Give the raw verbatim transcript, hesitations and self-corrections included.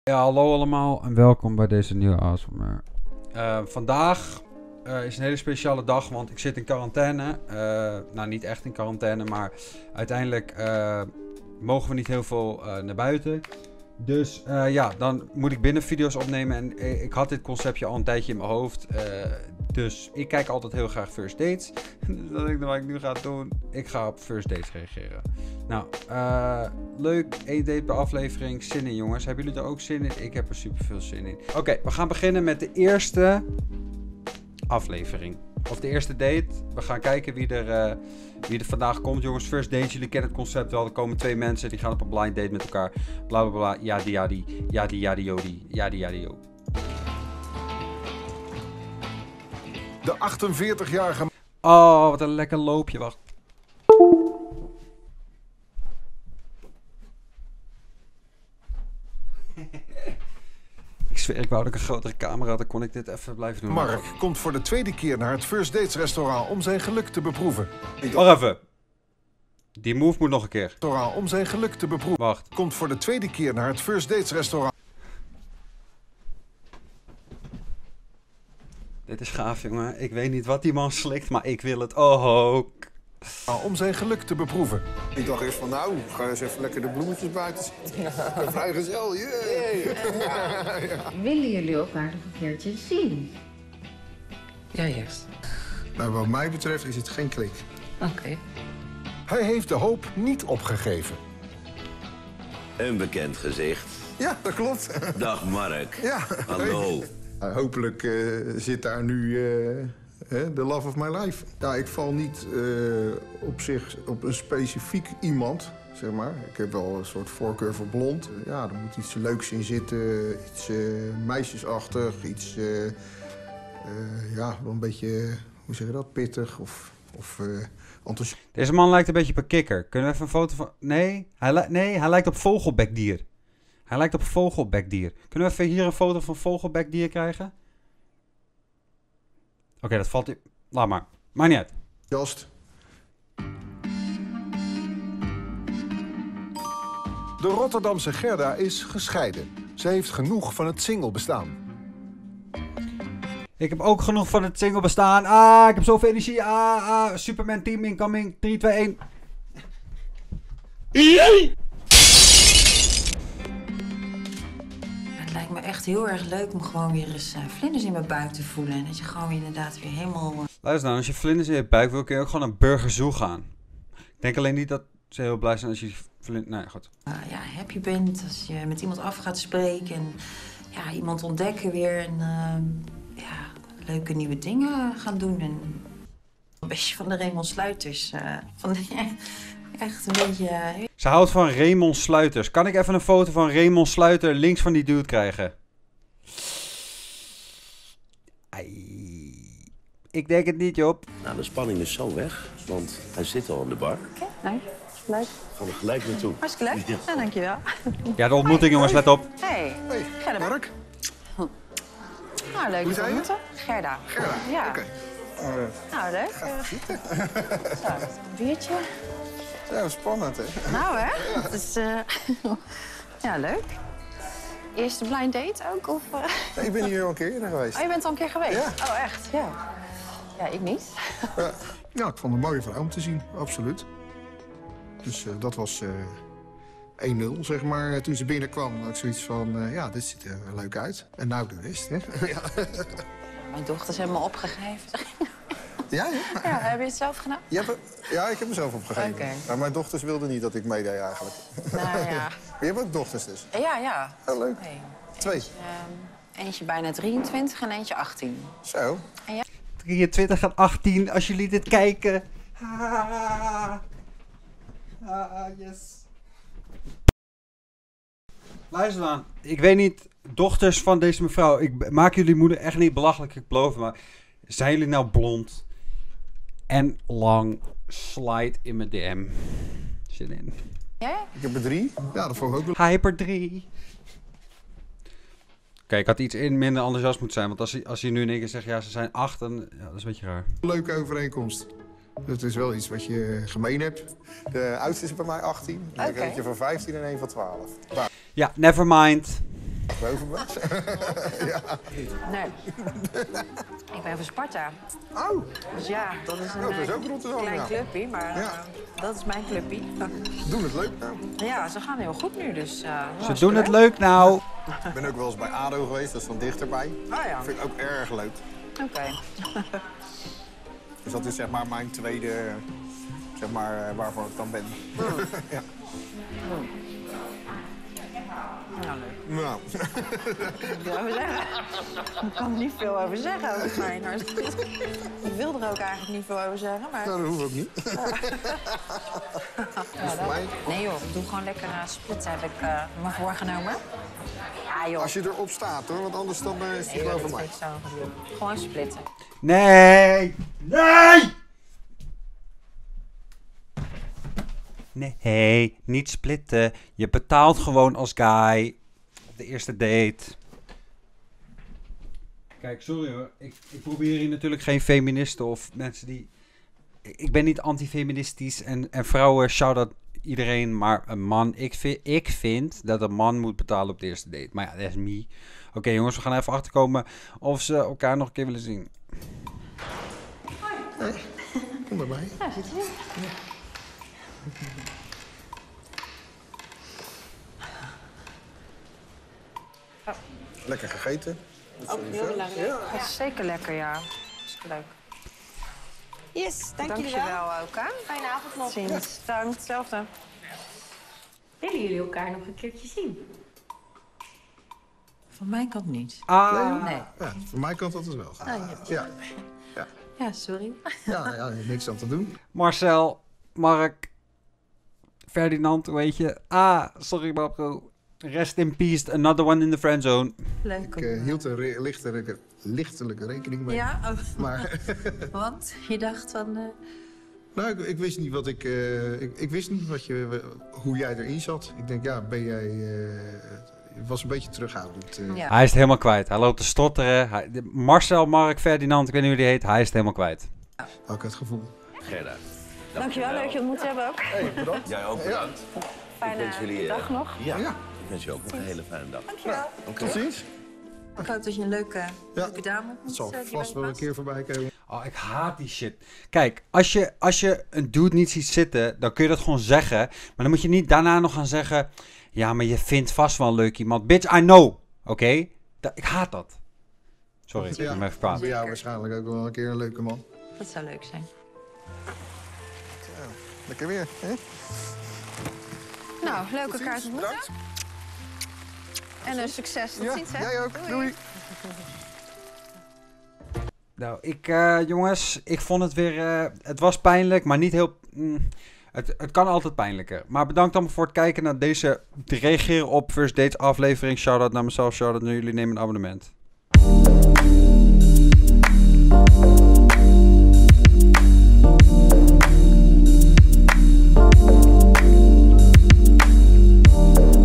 Ja, hallo allemaal en welkom bij deze nieuwe A S M R. Uh, vandaag uh, is een hele speciale dag, want ik zit in quarantaine. Uh, nou, niet echt in quarantaine, maar uiteindelijk uh, mogen we niet heel veel uh, naar buiten. Dus uh, ja, dan moet ik binnen video's opnemen en uh, ik had dit conceptje al een tijdje in mijn hoofd. Uh, dus ik kijk altijd heel graag first dates. Dus dat is wat ik nu ga doen. Ik ga op first dates reageren. Nou, uh, leuk. één date per aflevering. Zin in, jongens. Hebben jullie er ook zin in? Ik heb er super veel zin in. Oké, okay, we gaan beginnen met de eerste aflevering. Of de eerste date. We gaan kijken wie er, uh, wie er vandaag komt, jongens. First date, jullie kennen het concept wel. Er komen twee mensen, die gaan op een blind date met elkaar. Bla bla bla. Yadi yadi. Yadi yadi yodi. Yadi yadi yo. De achtenveertigjarige... Oh, wat een lekker loopje. Wacht. Ik zweer, ik wou dat ik een grotere camera had, dan kon ik dit even blijven doen. Mark komt voor de tweede keer naar het First Dates restaurant om zijn geluk te beproeven. Wacht even. Die move moet nog een keer. Restaurant om zijn geluk te beproeven. Wacht. Komt voor de tweede keer naar het First Dates restaurant. Dit is gaaf, jongen. Ik weet niet wat die man slikt, maar ik wil het ook. Om zijn geluk te beproeven. Ik dacht eerst van, nou, ga eens even lekker de bloemetjes buiten zitten. Vrijgezel, jee! Yeah. Ja. Willen jullie elkaar nog een keertje zien? Ja, eerst. Nou, wat mij betreft is het geen klik. Oké. Okay. Hij heeft de hoop niet opgegeven. Een bekend gezicht. Ja, dat klopt. Dag Mark. Ja. Hallo. Hey. Hopelijk uh, zit daar nu... Uh... de love of my life. Ja, ik val niet uh, op zich op een specifiek iemand, zeg maar. Ik heb wel een soort voorkeur voor blond. Ja, er moet iets leuks in zitten, iets uh, meisjesachtig, iets, uh, uh, ja, wel een beetje, hoe zeg je dat, pittig of, of uh, enthousiast. Deze man lijkt een beetje op een kikker. Kunnen we even een foto van... Nee, hij, li... nee, hij lijkt op vogelbekdier. Hij lijkt op vogelbekdier. Kunnen we even hier een foto van vogelbekdier krijgen? Oké, okay, dat valt... in. Laat maar. Maakt niet uit. Just. De Rotterdamse Gerda is gescheiden. Ze heeft genoeg van het single bestaan. Ik heb ook genoeg van het single bestaan. Ah, ik heb zoveel energie. Ah, ah. Superman team incoming. drie, twee, één. Yay! Het lijkt me echt heel erg leuk om gewoon weer eens uh, vlinders in mijn buik te voelen. En dat je gewoon inderdaad weer helemaal... Uh... Luister nou, als je vlinders in je buik wil, kun je ook gewoon naar Burger Zoo gaan. Ik denk alleen niet dat ze heel blij zijn als je vlinders... Nee, goed. Uh, ja, happy bent, als je met iemand af gaat spreken en ja, iemand ontdekken weer. En uh, ja, leuke nieuwe dingen gaan doen. En een beetje van de Raymond Sluiters. Uh, van de, ja, echt een beetje... Uh... Ze houdt van Raymond Sluiters. Kan ik even een foto van Raymond Sluiter links van die dude krijgen? Ai. Ik denk het niet, Job. Nou, de spanning is zo weg, want hij zit al aan de bar. Oké, okay, nice. Leuk. Gaan we gelijk naartoe. Hartstikke leuk. Ja, ja dankjewel. Ja, de ontmoeting, jongens, let op. Hey, hey Gerda. Mark. Nou, leuk Hoe te ontmoeten. Gerda. Gerda, ja. oké. Okay. Uh, nou, leuk. Uh, zo, een biertje. Ja, spannend, hè? Nou, hè? Ja. Dus, uh, ja, leuk. Eerste blind date ook? Of, uh... nee, ik ben hier al een keer eerder geweest. Oh, je bent al een keer geweest? Ja. Oh, echt? Ja. Ja, ik niet. Ja, ja, ik vond het een mooie vrouw om te zien, absoluut. Dus uh, dat was uh, één nul, zeg maar. Toen ze binnenkwam, had ik zoiets van, uh, ja, dit ziet er leuk uit. En nou de rest, hè? Ja. Mijn dochter is helemaal opgegeven. Ja, ja. Ja, heb je het zelf gedaan? Ja, ja, ik heb mezelf opgegeven. Okay. Maar mijn dochters wilden niet dat ik meedeed eigenlijk. Nou ja. Maar je hebt ook dochters dus? Ja, ja. Oh, leuk. Nee. Twee? Eentje, um, eentje bijna drieëntwintig en eentje achttien. Zo. En ja? drieëntwintig en achttien, als jullie dit kijken. Ah, ah, yes. Luister dan. Ik weet niet, dochters van deze mevrouw, ik maak jullie moeder echt niet belachelijk, ik beloof, maar zijn jullie nou blond en lang? Slide in mijn D M. Zin in. Ja? Ik heb er drie. Ja, dat vond ik ook wel. Hyper drie. Oké, okay, ik had iets in minder enthousiast moeten zijn, want als je, als je nu in één keer zegt, ja, ze zijn acht, dan ja, dat is een beetje raar. Leuke overeenkomst. Het is wel iets wat je gemeen hebt. De oudste is bij mij achttien. En okay. Ik heb eentje van vijftien en een van twaalf. Ja, never mind. Bovenbad? Ja. Nee. Ik ben van Sparta. Oh, Dus ja, dat is een Ja, dat is eh, ook Rotterdam, klein ja. clubje, maar Ja. eh, dat is mijn clubje. doen het leuk nou. Ja, ze gaan heel goed nu, dus... eh, Ze hartstikke doen het leuk nou. Ik ben ook wel eens bij A D O geweest, dat is dan dichterbij. Ah ja, Dat vind ik ook erg leuk. oké. Dus dat is zeg maar mijn tweede, zeg maar, eh, waarvoor ik dan ben. Ja. Nou, leuk. Nou, Ik wil over zeggen. Ik kan er niet veel over zeggen over Feyenoord. Ik wil er ook eigenlijk niet veel over zeggen, maar... nou, dat hoeft ook niet. Ja, dat- mij- Nee joh, doe gewoon lekker uh, splitsen, heb ik uh, me voorgenomen. Ja joh. Als je erop staat hoor, want anders dan eh, is het Nee, wel joh, voor dat mij. vind ik zo goed. Gewoon splitsen. Nee! Nee! Nee, niet splitten. Je betaalt gewoon als guy op de eerste date. Kijk, sorry hoor. Ik, ik probeer hier natuurlijk geen feministen of mensen die... Ik ben niet antifeministisch en, en vrouwen, shout-out iedereen. Maar een man, ik vind, ik vind dat een man moet betalen op de eerste date. Maar ja, dat is me. Oké okay, jongens, we gaan even achterkomen of ze elkaar nog een keer willen zien. Kom bij mij. Ja, zit hier. Lekker gegeten. Dat is zeker lekker, ja. Dat is leuk. Yes, dank, Dank je jullie wel. wel ook, hè? Fijne avond nog. Ziens. Dank, hetzelfde. Willen jullie elkaar nog een keertje zien? Van mijn kant niet. Ah, Nee. Ja, van mijn kant dat is wel. Ja, Ja, sorry. ja, ja, niks aan te doen. Marcel, Mark, Ferdinand, hoe heet je? Ah, sorry Babro. Rest in peace, another one in the friendzone. Leuk Ik om... uh, hield er re lichtelijke, lichtelijke rekening mee. Ja? Oh, Maar want je dacht van... Uh... nou, ik, ik wist niet wat ik, uh, ik, ik wist niet wat je, hoe jij erin zat. Ik denk, ja, ben jij, uh, het was een beetje terughoudend. Uh. Ja. Hij is het helemaal kwijt. Hij loopt te stotteren. Hij, de- Marcel, Mark, Ferdinand, ik weet niet hoe die heet. Hij is het helemaal kwijt. Ook het gevoel. Gerda. Dankjewel, leuk je ontmoet te hebben ook. Hey, bedankt. Jij ook bedankt. Fijne Ik wens jullie, eh, dag nog. Ja, Ja. ik wens je ook nog een hele fijne dag. Dankjewel. Oké. Tot ziens. Ik hoop dat je een leuke, Ja. leuke dame Het ontmoet. zal eh, die vast wel leuk een keer voorbij komen. Oh, ik haat die shit. Kijk, als je, als je een dude niet ziet zitten, dan kun je dat gewoon zeggen. Maar dan moet je niet daarna nog gaan zeggen... Ja, maar je vindt vast wel een leuk iemand. Bitch, I know. Oké? Da- Ik haat dat. Sorry, ik Ja. ben even kwaad. Voor jou waarschijnlijk ook wel een keer een leuke man. was. Dat zou leuk zijn. Ja, lekker weer, hè? Nou, leuk Tot elkaar ziens. te ontmoeten. Bedankt. En een succes. Tot Ja, ziens, hè. jij ook. Doei. Nou, ik, eh, jongens, ik vond het weer... eh, het was pijnlijk, maar niet heel... mm, het, het kan altijd pijnlijker. Maar bedankt allemaal voor het kijken naar deze... Te reageren op First Dates aflevering. Shout-out naar mezelf, shout-out naar jullie. Neem een abonnement.